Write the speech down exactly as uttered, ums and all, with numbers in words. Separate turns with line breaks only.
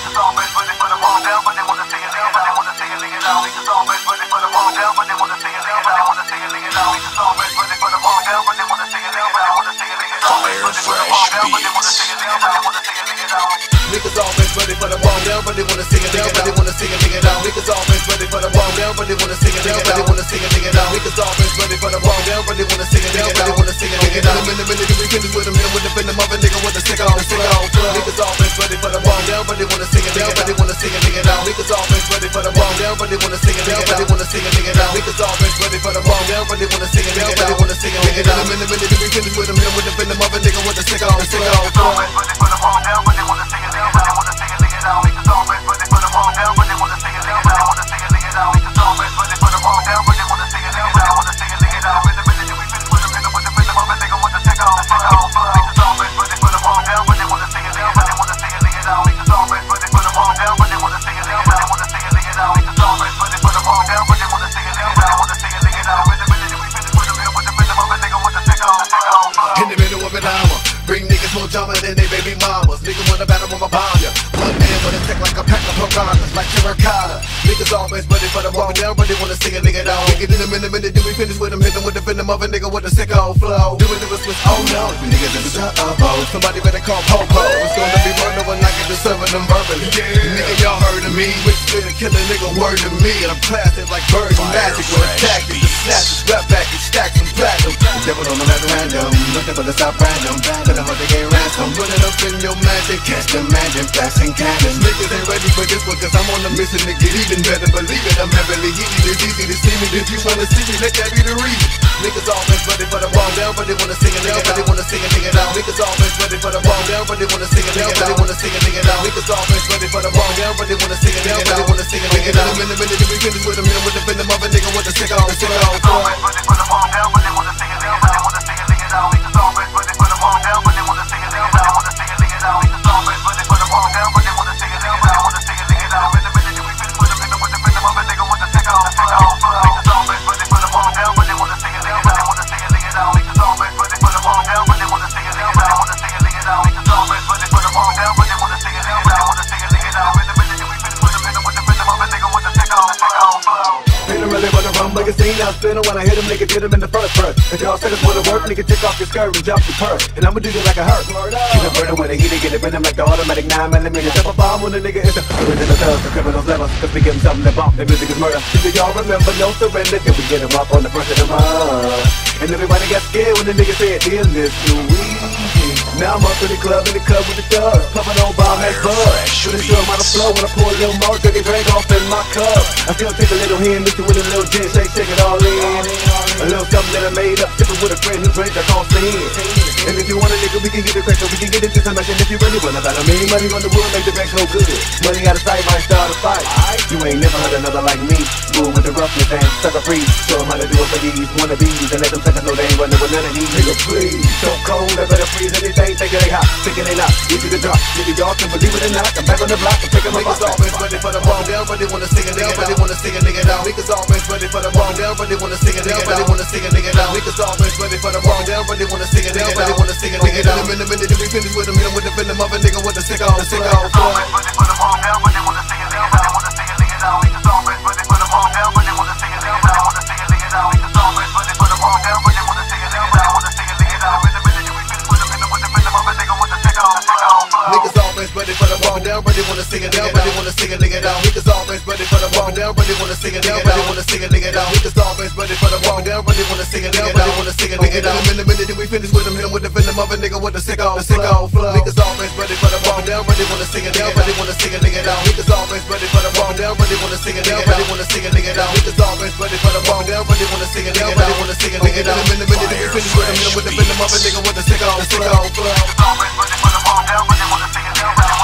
Niggas always ready for the ball down, but they wanna take it down, but they wanna take it, nigga down. Niggas always ready for the ball down, but they wanna take it down, but they wanna take it, nigga down. Niggas always ready for the ball down, but they wanna take it down, but they wanna take it, nigga down. Always ready for the ball down, but they wanna take it down, but they wanna take it, nigga down. Niggas always ready for the ball down, but they wanna sing it down, but they wanna sing it, nigga down. Niggas always ready for the ball down, but they wanna sing it down, but they wanna sing it, nigga down. Niggas always ready for the ball down, but they wanna sing it down, but they wanna sing it, nigga down. In the minute, we finish with them, hit them with the fin, the mother nigga with the sick on, sick on. Niggas always ready for the ball down, but they wanna sing it down, but they wanna sing it, nigga down. Niggas always ready for the ball down, but they wanna sing it down, but they wanna sing it, nigga down. Niggas always ready for the ball down, but they wanna sing it down, but they wanna sing it, nigga down. In the minute, we finish with them, hit them with the fin, the mother nigga with the sick on, sick on. Always ready for the ball down, but they wanna sing it down, but they wanna sing it, nigga down. Niggas always ready for the ball down, but they wanna sing it down, but they wanna sing it, nigga down. Niggas always ready for the ball down, but they wanna sing it down, but they wanna sing it, nigga down. In the minute, we finish with them, hit them with the fin, the mother nigga with the sick on, sick on. Niggas always ready for the ball down, but they wanna sing it down, but they wanna sing it, nigga down. Niggas always ready for the ball down, but they wanna sing it down, but they wanna sing it, nigga down. Niggas always ready for the ball down, but they wanna sing it down, but they wanna sing it, nigga down. In the minute, we finish with them, hit them with the fin, the mother nigga with the sick on, sick on. In the middle of an hour, bring niggas more drama than they baby mamas. Niggas wanna battle with my bomb ya. One man wanna take like a pack of piranhas, like terracotta. Niggas always ready for the ball down, but they wanna sing a nigga down. We get in them in a minute, then we finish with them, hit them with the fin, the mother nigga with the sick on flow. Doing it with switch, oh no, you niggas in the trouble. Somebody better call Popo. It's gonna be murder when I get to serving them verbally. Yeah. Nigga, y'all heard of me. Which been a killer nigga, word to me. And I'm classic like bird and magic with a tactic. The snatches, rap back and stack some platinum. The devil don't know that random. Looking for the stop random. Tell them how they get ransom. Put it up in your magic. Catch the magic, flashing cannons. Niggas ain't ready for this one, cause I'm on a mission to get even better. Believe it, I'm heavily heated. It's easy to see me. If you wanna see me, let that be the reason. Niggas always ready for the ball down, but they wanna sing it down, but they wanna sing it, nigga down. Niggas always ready for the ball down, but they wanna sing it down, but they wanna sing it, nigga down. Niggas always ready for the ball down, but they wanna sing it down, but they wanna sing it, nigga down. In the minute, we finish with them, hit them with the fin, the mother nigga with the sick on, sick on. Always ready for the ball down, but they wanna sing it down, but they wanna sing it, nigga down. Niggas always ready for the ball down, but they wanna sing it down, but they wanna sing it, nigga down. Niggas always ready for the ball down, but they wanna sing it down, but they wanna sing it, nigga down. In the minute, we finish with them, hit them with the fin, the mother nigga with the sick on, sick on. Niggas always ready for the ball down, but they wanna sing it down, but they wanna sing it, nigga down. Niggas always ready for the ball down, but they wanna sing it down, but they wanna sing it, nigga down. Niggas always ready for the ball down, but they wanna sing it down, but they wanna sing it, nigga down. In the minute, we finish with them, hit them with the fin, the mother nigga with the sick on, sick on.
Ain't really wanna run like a scene, I'm spinning when I hit him, nigga, get him in the first verse. If y'all said it's wanna work, nigga, take off your skirt and drop your purse. And I'ma do this like a hurt. Keep it burning when I heat it, get it rhythm like the automatic nine millimeter. Step a bomb when the nigga is the original thugs, the criminals never. Cause we give them something to bump, the music is murder. Do y'all remember no surrender, till we get them up on the first of the month. And everybody got scared when the nigga said, in this new week. Now I'm up in the club, in the club with the thugs, pumping on bomb that buzz. Shooting sure on the flow when I pour a little more, dirty drink off in my cup. I still take a little hand, mix it with a little gin, shake, shake it all in. A little something that I made up, sipping with a friend who drinks, I call sin. And if you want a nigga, we can get it cracked, we can get it to some action if you really want about it. I mean, money on the wood, make the bank go good. Money out of sight, might start a fight. You ain't never heard another like me. Smooth with the roughness and sucker free. Show them how to do it for these wannabes, and let them suckers know they ain't running with none of these. Nigga, please. So cold, they better freeze anything, think it ain't hot, think it ain't not. Easy to drop, nigga, y'all can believe it or not. I'm back on the block, I'm picking my box.
Niggas always ready for the ball down, but they wanna sing it down, but they wanna sing it, nigga down. Niggas always ready for the ball down, but they wanna sing it down, but they wanna sing it, nigga down. Niggas always ready for the ball down, but they wanna sing it down, but they wanna sing it, nigga down. In the minute, we finish with them, hit them with the fin, the mother nigga with the sick on, sick on. Always ready for the ball down, but they wanna sing it down, but they wanna sing it, nigga down. Niggas always ready for the ball down, but they wanna sing it down, but they wanna sing it, nigga down. Niggas always ready for the ball down, but they wanna sing it down, but they wanna sing it, nigga down. In the minute, we finish with them, hit them with the fin, the mother nigga with the sick on, sick on. Niggas always ready for the ball down, but they wanna sing it down, but they wanna sing it, nigga down. Niggas always ready for the ball down, but they wanna sing it down, but they wanna sing it, nigga down. Niggas always ready for the ball down, but they wanna sing it down, but they wanna sing it, nigga down. In the minute, we finish with them, hit them with the fin, the mother nigga with the sick on, sick on flow. Niggas always ready for the ball down, but they wanna sing it down, but they wanna sing it, nigga down. Niggas always ready for the ball down, but they wanna sing it down, but they wanna sing it, nigga down. Niggas always ready for the ball down, but they wanna sing it down, but they wanna sing it, nigga down. In the minute, we finish with them, hit them with the fin, the mother nigga with the sick on, sick on flow. Niggas always ready for the ball down, but they wanna sing it down, but they